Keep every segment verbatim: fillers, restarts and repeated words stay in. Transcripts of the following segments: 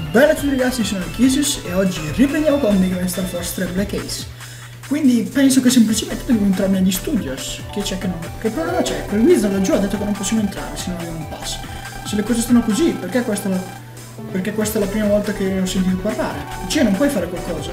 Bella a tutti ragazzi, sono Kisus e oggi riprendiamo con Mega Man Star Force tre Black Ace. Quindi penso che semplicemente devo entrare negli studios. Che c'è che non... Che problema c'è? Quel wizard laggiù ha detto che non possiamo entrare se non abbiamo un pass. Se le cose stanno così, perché questa è la... Perché questa è la prima volta che ho sentito parlare? Cioè, non puoi fare qualcosa?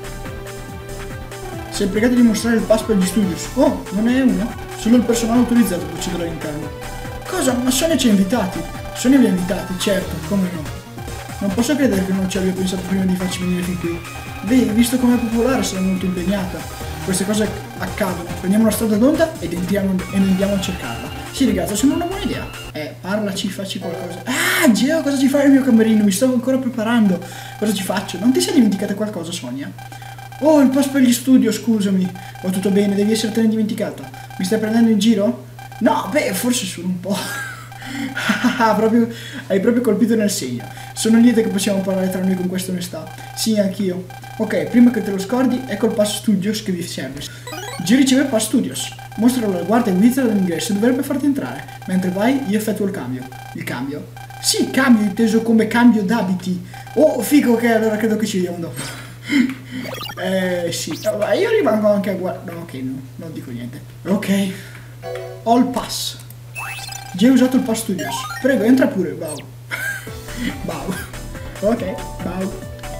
Sei pregato di mostrare il pass per gli studios. Oh, non è uno? Solo il personale autorizzato può accedere all'interno. Cosa? Ma Sonia ci ha invitati. Sonia vi ha invitati, certo, come no. Non posso credere che non ci abbia pensato prima di farci venire fin qui. Beh, visto com'è popolare, sarà molto impegnata. Queste cose accadono. Prendiamo la strada d'onda ed entriamo e andiamo a cercarla. Sì, ragazzi, sembra una buona idea. Eh, parlaci, facci qualcosa. Ah, Geo, cosa ci fai nel mio camerino? Mi sto ancora preparando. Cosa ci faccio? Non ti sei dimenticata qualcosa, Sonia? Oh, il pass per gli studio, scusami. Va tutto bene, devi essertene dimenticata. Mi stai prendendo in giro? No, beh, forse solo un po'. proprio, hai proprio colpito nel segno. Sono lieta che possiamo parlare tra noi con questa onestà. Sì, anch'io. Ok, prima che te lo scordi, ecco il pass studios che vi serve. Gio riceve il pass studios. Mostralo alla guardia wizard all'ingresso e dovrebbe farti entrare. Mentre vai, io effettuo il cambio. Il cambio? Sì, cambio inteso come cambio d'abiti. Oh, figo, ok, allora credo che ci vediamo dopo. eh, sì. Vabbè, io rimango anche a guardare. No, ok, no, non dico niente. Ok. Ho il pass. Già hai usato il pass studios. Prego, entra pure, Bau. Bau. Ok, Bau.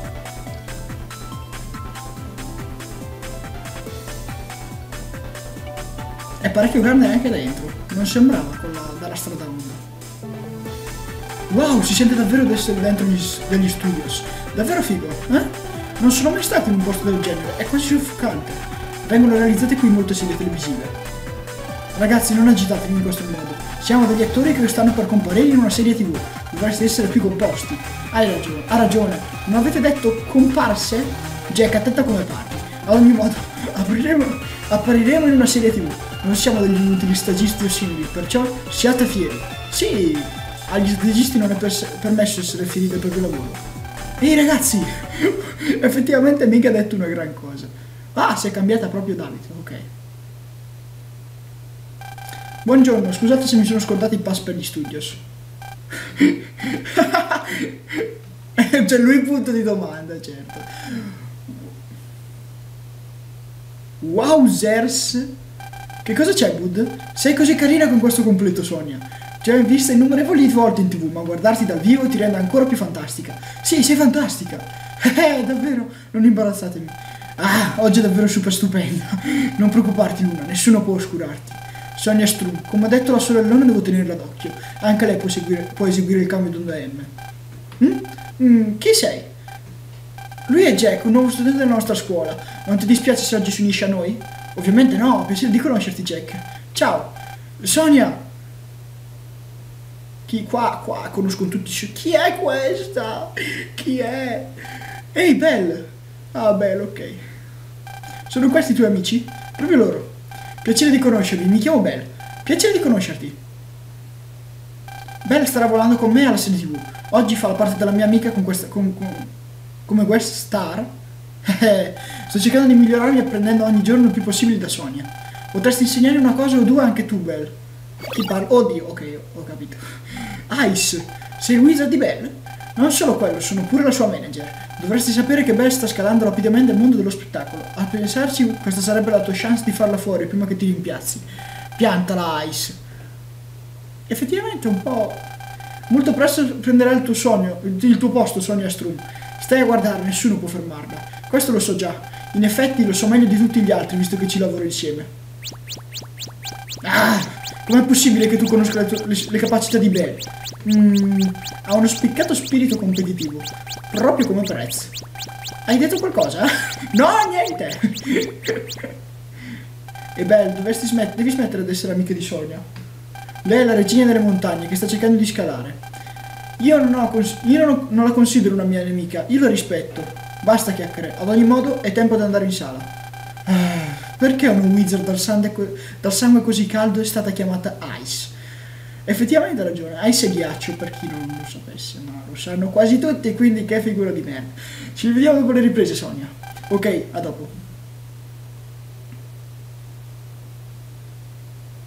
È parecchio grande anche dentro. Non sembrava quella dalla strada onda. Wow, si sente davvero di essere dentro gli, degli studios. Davvero figo, eh? Non sono mai stato in un posto del genere. È quasi soffocante. Vengono realizzate qui molte serie televisive. Ragazzi, non agitatevi in questo modo. Siamo degli attori che stanno per comparire in una serie tv. Dovreste essere più composti. Hai ragione, ha ragione. Non avete detto comparse? Jack, attenta come parli. Ad ogni modo, apriremo, appariremo in una serie tv. Non siamo degli inutili stagisti o simili, perciò siate fieri. Sì, agli stagisti non è permesso essere fieri del proprio lavoro. Ehi ragazzi, effettivamente mica ha detto una gran cosa. Ah, si è cambiata proprio d'abito, ok. Buongiorno, scusate se mi sono scordato il pass per gli studios. C'è lui il punto di domanda, certo. Wowzers! Che cosa c'è, Bud? Sei così carina con questo completo, Sonia. Ti ho vista innumerevoli volte in tv, ma guardarti dal vivo ti rende ancora più fantastica. Sì, sei fantastica. Eh, davvero, non imbarazzatemi. Ah, oggi è davvero super stupenda. Non preoccuparti, Luna, nessuno può oscurarti. Sonia Strum, come ha detto la sorellona, devo tenerla d'occhio. Anche lei può, seguire, può eseguire il cambio d'onda M. Mm? Mm, chi sei? Lui è Jack, un nuovo studente della nostra scuola. Non ti dispiace se oggi si unisce a noi? Ovviamente no, piacere di conoscerti, Jack. Ciao. Sonia! Chi qua? Qua conoscono tutti. Chi è questa? Chi è? Ehi, Belle! Ah, Belle, ok. Sono questi i tuoi amici? Proprio loro. Piacere di conoscervi, mi chiamo Belle. Piacere di conoscerti. Belle starà volando con me alla serie tv. Oggi fa la parte della mia amica con questa, con, con, come guest star. Sto cercando di migliorarmi apprendendo ogni giorno il più possibile da Sonia. Potresti insegnare una cosa o due anche tu, Belle. Chi parla? Oddio, ok, ho capito. Ice, sei il wizard di Belle? Non solo quello, sono pure la sua manager. Dovresti sapere che Belle sta scalando rapidamente il mondo dello spettacolo. A pensarci, questa sarebbe la tua chance di farla fuori prima che ti rimpiazzi. Piantala, Ice. Effettivamente un po'... Molto presto prenderà il tuo sogno, il tuo posto, Sonia Strum. Stai a guardare, nessuno può fermarla. Questo lo so già. In effetti lo so meglio di tutti gli altri, visto che ci lavoro insieme. Ah! Com'è possibile che tu conosca le, tue, le, le capacità di Belle? Mm, ha uno spiccato spirito competitivo. Proprio come Prez. Hai detto qualcosa? No, niente! E Belle, dovresti smet devi smettere di essere amica di Sonia. Lei è la regina delle montagne che sta cercando di scalare. Io non, ho io non, non la considero una mia nemica, io la rispetto. Basta chiacchiere, ad ogni modo è tempo di andare in sala. Ah, perché un wizard dal sangue, dal sangue così caldo è stata chiamata Ice? Effettivamente ha ragione, Ice è ghiaccio, per chi non lo sapesse, ma lo sanno quasi tutti, quindi che figura di merda. Ci vediamo dopo le riprese, Sonia. Ok, a dopo.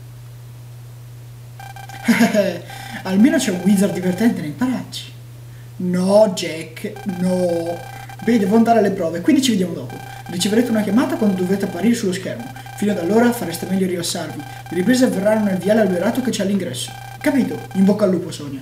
Almeno c'è un wizard divertente nei paraggi. No, Jack, no. Beh, devo andare alle prove, quindi ci vediamo dopo. Riceverete una chiamata quando dovrete apparire sullo schermo. Fino ad allora fareste meglio a rilassarvi. Le riprese avverranno nel viale alberato che c'è all'ingresso. Capito? In bocca al lupo, Sonia.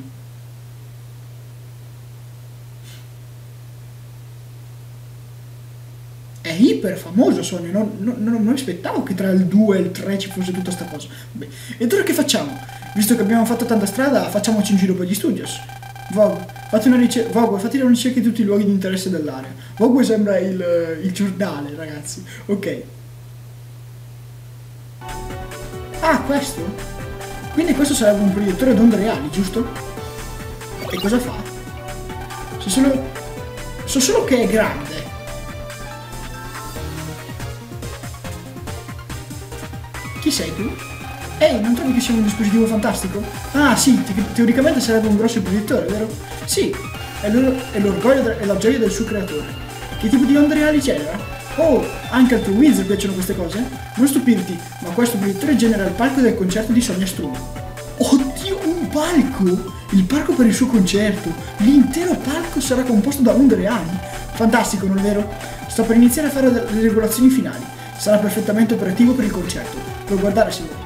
È iper famoso, Sonia. Non, non, non mi aspettavo che tra il due e il tre ci fosse tutta sta cosa. Beh, e ora che facciamo? Visto che abbiamo fatto tanta strada, facciamoci un giro per gli studios. Vogue, fate una ricerca, Vogue, fate una ricerca di tutti i luoghi di interesse dell'area. Vogue sembra il, il giornale, ragazzi. Ok. Ah, questo? Quindi questo sarebbe un proiettore ad onde reali, giusto? E cosa fa? So solo, so solo che è grande. Chi sei tu? Ehi, non trovi che sia un dispositivo fantastico? Ah sì, te teoricamente sarebbe un grosso proiettore, vero? Sì, è l'orgoglio e la gioia del suo creatore. Che tipo di onde reali genera? Oh, anche al tuo Wizard piacciono queste cose? Non stupirti, ma questo proiettore genera il palco del concerto di Sonia Strum. Oddio, un palco! Il palco per il suo concerto! L'intero palco sarà composto da onde reali! Fantastico, non è vero? Sto per iniziare a fare le regolazioni finali. Sarà perfettamente operativo per il concerto. Puoi guardare se vuoi.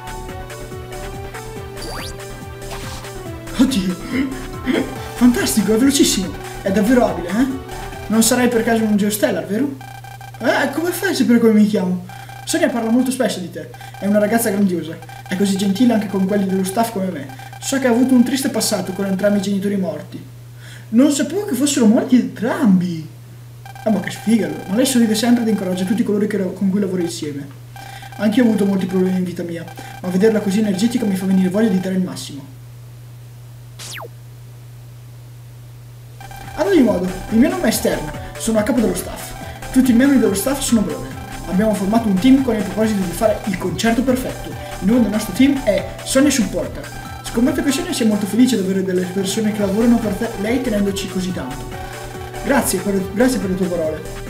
Oddio! Fantastico, è velocissimo! È davvero abile, eh? Non sarai per caso un Geostellar, vero? Eh, come fai a sapere come mi chiamo? Sonia parla molto spesso di te. È una ragazza grandiosa. È così gentile anche con quelli dello staff come me. So che ha avuto un triste passato con entrambi i genitori morti. Non sapevo che fossero morti entrambi! Ah, ma che sfiga! Ma lei sorride sempre ed incoraggia tutti coloro che, con cui lavora insieme. Anch'io ho avuto molti problemi in vita mia, ma vederla così energetica mi fa venire voglia di dare il massimo. Ad ogni modo, il mio nome è Stern, sono a capo dello staff. Tutti i membri dello staff sono brother. Abbiamo formato un team con il proposito di fare il concerto perfetto. Il nome del nostro team è Sonia Supporter. Scommetto che Sonia sia molto felice di avere delle persone che lavorano per te, lei tenendoci così tanto. Grazie per, grazie per le tue parole.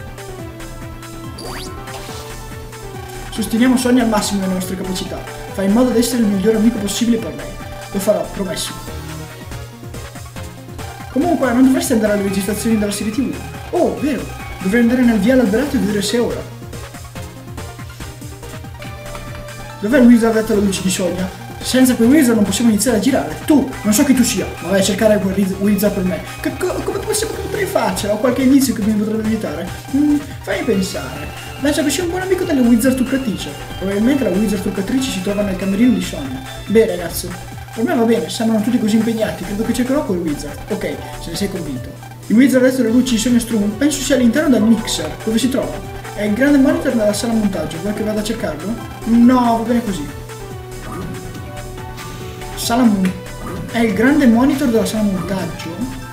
Sosteniamo Sonia al massimo delle nostre capacità. Fai in modo di essere il miglior amico possibile per lei. Lo farò, promesso. Comunque, non dovresti andare alle registrazioni della serie tivù? Oh, vero! Dovrei andare nel viale alberato e vedere se è ora. Dov'è il Wizard detto alla luce di Sonia? Senza quel Wizard non possiamo iniziare a girare. Tu, non so chi tu sia, ma vai a cercare quel Wizard per me. Che, co come possiamo, potrei farcela? Ho qualche indizio che mi potrebbe aiutare? Mm, fammi pensare. Penso che sia un buon amico della Wizard truccatrice. Probabilmente la Wizard truccatrice si trova nel camerino di Sonia. Beh, ragazzo, per me va bene, sembrano tutti così impegnati, credo che cercherò quel Wizard. Ok, se ne sei convinto. Il Wizard detto alle luci di Sonia Strum penso sia all'interno del mixer. Dove si trova? È il grande monitor nella sala montaggio. Vuoi che vada a cercarlo? No, va bene così. Sala mon... È il grande monitor della sala montaggio?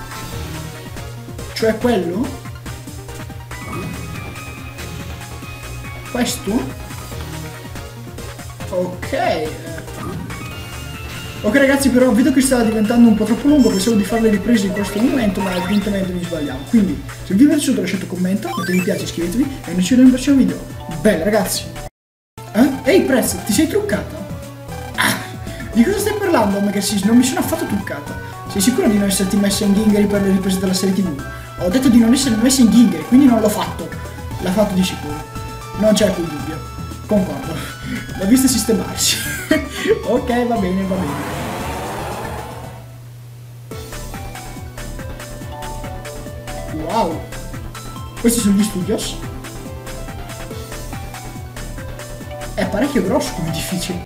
Cioè quello? Questo? Ok. Ok ragazzi, però vedo che sta diventando un po' troppo lungo, pensavo di fare le riprese in questo momento, ma evidentemente mi sbagliamo. Quindi, se vi è piaciuto lasciate un commento, mettete mi piace, iscrivetevi e noi ci vediamo nel prossimo video. Bella ragazzi! Eh? Ehi Prez, ti sei truccata? Ah, di cosa stai parlando, Omega Sis? Non mi sono affatto truccata. Sei sicuro di non esserti messa in ghingheri per le riprese della serie tivù? Ho detto di non essere messa in ghingheri, quindi non l'ho fatto. L'ha fatto di sicuro. Non c'è alcun dubbio. Concordo. L'ho vista sistemarsi. Ok, va bene, va bene. Wow. Questi sono gli studios. È parecchio grosso come edificio.